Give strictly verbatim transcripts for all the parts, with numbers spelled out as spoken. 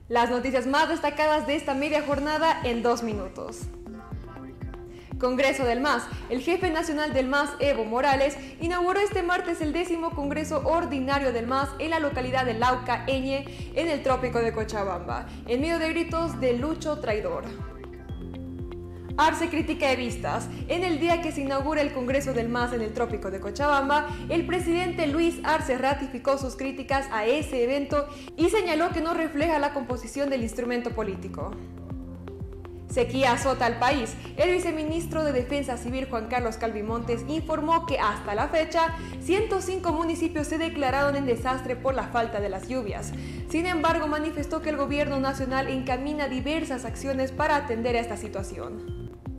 Las noticias más destacadas de esta media jornada en dos minutos. Congreso del M A S. El jefe nacional del M A S, Evo Morales, inauguró este martes el décimo Congreso Ordinario del M A S en la localidad de Lauca, Eñe, en el trópico de Cochabamba, en medio de gritos de Lucho traidor. Arce critica Evistas. En el día que se inaugura el Congreso del M A S en el trópico de Cochabamba, el presidente Luis Arce ratificó sus críticas a ese evento y señaló que no refleja la composición del instrumento político. Sequía azota al país. El viceministro de Defensa Civil Juan Carlos Calvimontes informó que hasta la fecha ciento cinco municipios se declararon en desastre por la falta de las lluvias. Sin embargo, manifestó que el gobierno nacional encamina diversas acciones para atender a esta situación.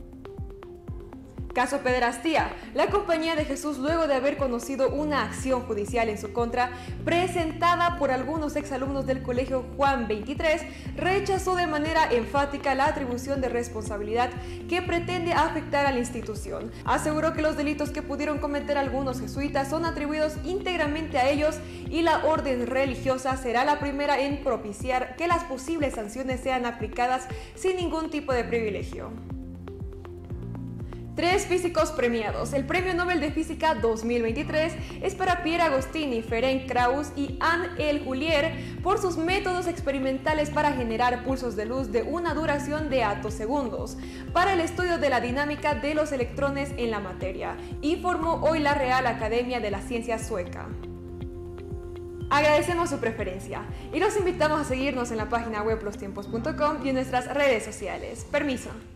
Caso pederastía. La Compañía de Jesús, luego de haber conocido una acción judicial en su contra presentada por algunos exalumnos del Colegio Juan veintitrés, rechazó de manera enfática la atribución de responsabilidad que pretende afectar a la institución. Aseguró que los delitos que pudieron cometer algunos jesuitas son atribuidos íntegramente a ellos y la orden religiosa será la primera en propiciar que las posibles sanciones sean aplicadas sin ningún tipo de privilegio. Tres físicos premiados. El Premio Nobel de Física dos mil veintitrés es para Pierre Agostini, Ferenc Krauss y Anne L. Huillier por sus métodos experimentales para generar pulsos de luz de una duración de atosegundos para el estudio de la dinámica de los electrones en la materia, informó hoy la Real Academia de las Ciencias sueca. Agradecemos su preferencia y los invitamos a seguirnos en la página web los tiempos punto com y en nuestras redes sociales. Permiso.